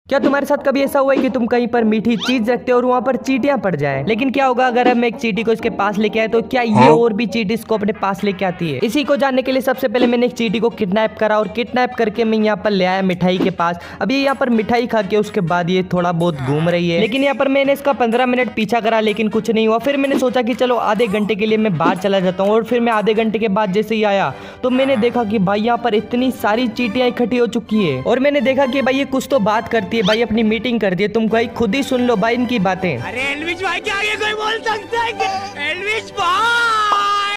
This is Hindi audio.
क्या तुम्हारे साथ कभी ऐसा हुआ है कि तुम कहीं पर मीठी चीज रखते हो और वहाँ पर चींटियां पड़ जाए? लेकिन क्या होगा अगर हम एक चींटी को इसके पास लेके आए, तो क्या ये और भी चींटी इसको अपने पास लेके आती है? इसी को जानने के लिए सबसे पहले मैंने एक चींटी को किडनैप करा और किडनैप करके मैं यहाँ पर ले आया मिठाई के पास। अभी यहाँ पर मिठाई खा के उसके बाद ये थोड़ा बहुत घूम रही है, लेकिन यहाँ पर मैंने इसका 15 मिनट पीछा करा लेकिन कुछ नहीं हुआ। फिर मैंने सोचा कि चलो आधे घंटे के लिए मैं बाहर चला जाता हूँ, और फिर मैं आधे घंटे के बाद जैसे ही आया तो मैंने देखा कि भाई यहाँ पर इतनी सारी चींटियां इकट्ठी हो चुकी है, और मैंने देखा कि भाई ये कुछ तो बात करती है, भाई अपनी मीटिंग कर दी है। तुम भाई खुद ही सुन लो भाई इनकी बातें। अरे एल्विश भाई के आगे कोई बोल सकता है क्या? एल्विश भाई